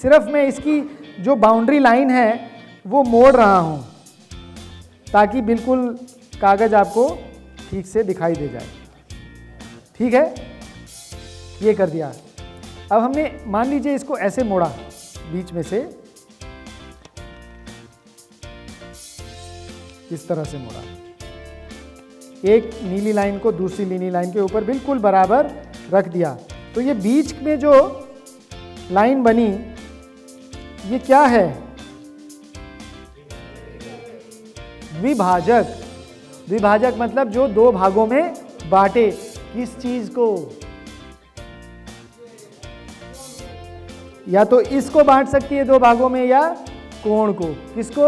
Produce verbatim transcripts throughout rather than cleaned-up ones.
सिर्फ मैं इसकी जो बाउंड्री लाइन है वो मोड़ रहा हूं ताकि बिल्कुल कागज आपको ठीक से दिखाई दे जाए। ठीक है, ये कर दिया। अब हमने मान लीजिए इसको ऐसे मोड़ा, बीच में से इस तरह से मोड़ा, एक नीली लाइन को दूसरी नीली लाइन के ऊपर बिल्कुल बराबर रख दिया। तो ये बीच में जो लाइन बनी ये क्या है? द्विभाजक। द्विभाजक मतलब जो दो भागों में बांटे। किस चीज को? या तो इसको बांट सकती है दो भागों में, या कोण को। किसको?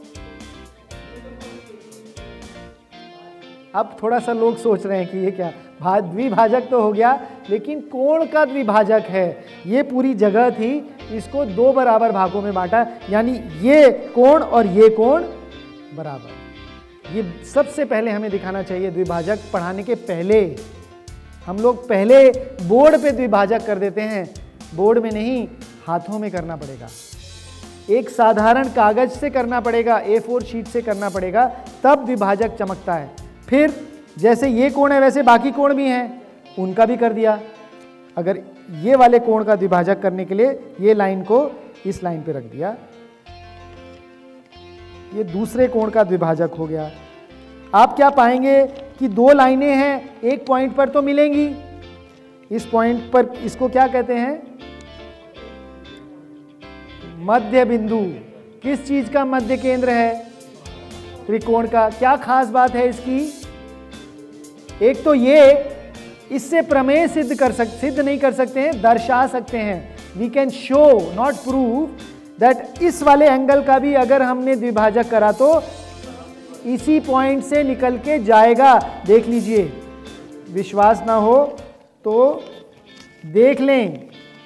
अब थोड़ा सा लोग सोच रहे हैं कि ये क्या, द्विभाजक तो हो गया लेकिन कोण का द्विभाजक है। ये पूरी जगह थी, इसको दो बराबर भागों में बांटा, यानी ये कोण और ये कोण बराबर। ये सबसे पहले हमें दिखाना चाहिए द्विभाजक पढ़ाने के पहले। हम लोग पहले बोर्ड पे द्विभाजक कर देते हैं, बोर्ड में नहीं, हाथों में करना पड़ेगा। एक साधारण कागज से करना पड़ेगा, ए फोर शीट से करना पड़ेगा, तब द्विभाजक चमकता है। फिर जैसे ये कोण है वैसे बाकी कोण भी हैं, उनका भी कर दिया। अगर ये वाले कोण का द्विभाजक करने के लिए ये लाइन को इस लाइन पे रख दिया, ये दूसरे कोण का द्विभाजक हो गया। आप क्या पाएंगे कि दो लाइनें हैं, एक पॉइंट पर तो मिलेंगी। इस पॉइंट पर इसको क्या कहते हैं? मध्य बिंदु। किस चीज का मध्य केंद्र है? त्रिकोण का। क्या खास बात है इसकी? एक तो ये, इससे प्रमेय सिद्ध कर सक सिद्ध नहीं कर सकते हैं, दर्शा सकते हैं। We can show not prove that इस वाले एंगल का भी अगर हमने द्विभाजक करा तो इसी पॉइंट से निकल के जाएगा। देख लीजिए, विश्वास ना हो तो देख लें।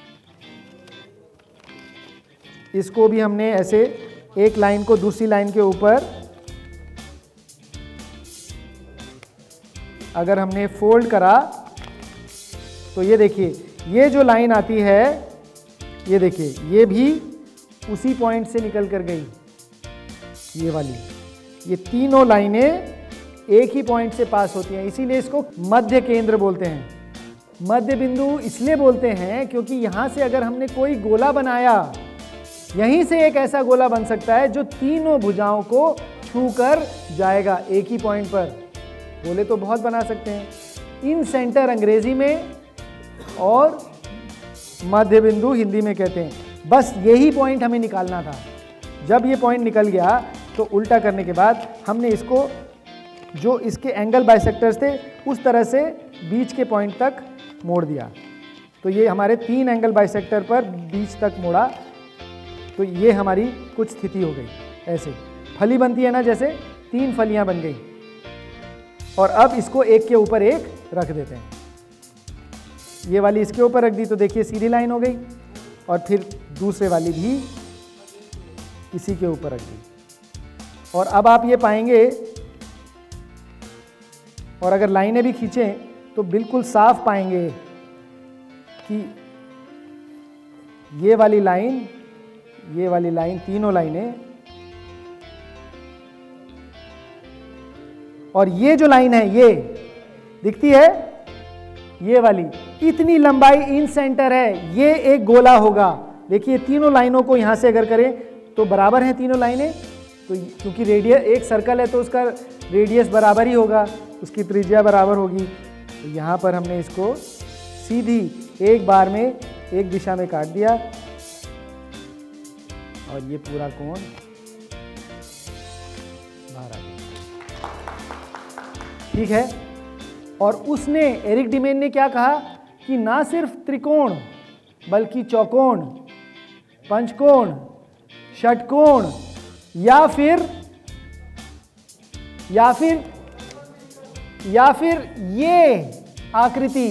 इसको भी हमने ऐसे एक लाइन को दूसरी लाइन के ऊपर अगर हमने फोल्ड करा तो ये देखिए, ये जो लाइन आती है, ये देखिए, ये भी उसी पॉइंट से निकल कर गई, ये वाली। ये तीनों लाइनें एक ही पॉइंट से पास होती हैं, इसीलिए इसको मध्य केंद्र बोलते हैं। मध्य बिंदु इसलिए बोलते हैं क्योंकि यहां से अगर हमने कोई गोला बनाया, यहीं से एक ऐसा गोला बन सकता है जो तीनों भुजाओं को छूकर जाएगा एक ही पॉइंट पर। गोले तो बहुत बना सकते हैं, इन सेंटर अंग्रेजी में और मध्य बिंदु हिंदी में कहते हैं। बस यही पॉइंट हमें निकालना था। जब ये पॉइंट निकल गया तो उल्टा करने के बाद हमने इसको, जो इसके एंगल बाइसेक्टर्स थे, उस तरह से बीच के पॉइंट तक मोड़ दिया। तो ये हमारे तीन एंगल बाइसेक्टर पर बीच तक मोड़ा, तो ये हमारी कुछ स्थिति हो गई। ऐसे फली बनती है ना, जैसे तीन फलियां बन गई। और अब इसको एक के ऊपर एक रख देते हैं। ये वाली इसके ऊपर रख दी तो देखिए सीधी लाइन हो गई, और फिर दूसरे वाली भी इसी के ऊपर रख दी। और अब आप ये पाएंगे, और अगर लाइनें भी खींचें तो बिल्कुल साफ पाएंगे कि ये वाली लाइन, ये वाली लाइन, तीनों लाइनें, और ये जो लाइन है ये दिखती है, ये वाली, इतनी लंबाई इन सेंटर है, ये एक गोला होगा। देखिए तीनों लाइनों को यहां से अगर करें तो बराबर हैं तीनों लाइनें, तो क्योंकि रेडियस, एक सर्कल है तो उसका रेडियस बराबर ही होगा, उसकी त्रिज्या बराबर होगी। तो यहाँ पर हमने इसको सीधी एक बार में एक दिशा में काट दिया, और ये पूरा कोण बाहर आ गया। ठीक है। और उसने, एरिक डिमेन ने क्या कहा कि ना सिर्फ त्रिकोण बल्कि चौकोण, पंचकोण, षटकोण, या फिर या फिर या फिर ये आकृति,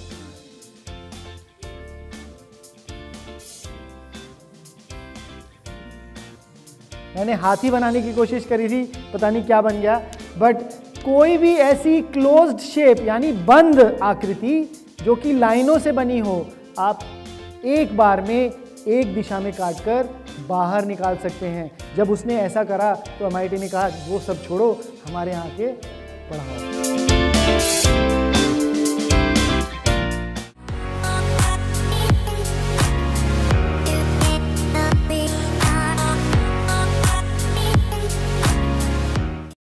मैंने हाथी बनाने की कोशिश करी थी, पता नहीं क्या बन गया, बट कोई भी ऐसी क्लोज्ड शेप यानी बंद आकृति जो कि लाइनों से बनी हो, आप एक बार में एक दिशा में काटकर बाहर निकाल सकते हैं। जब उसने ऐसा करा तो एम आई टी ने कहा वो सब छोड़ो, हमारे यहाँ के पढ़ाओ।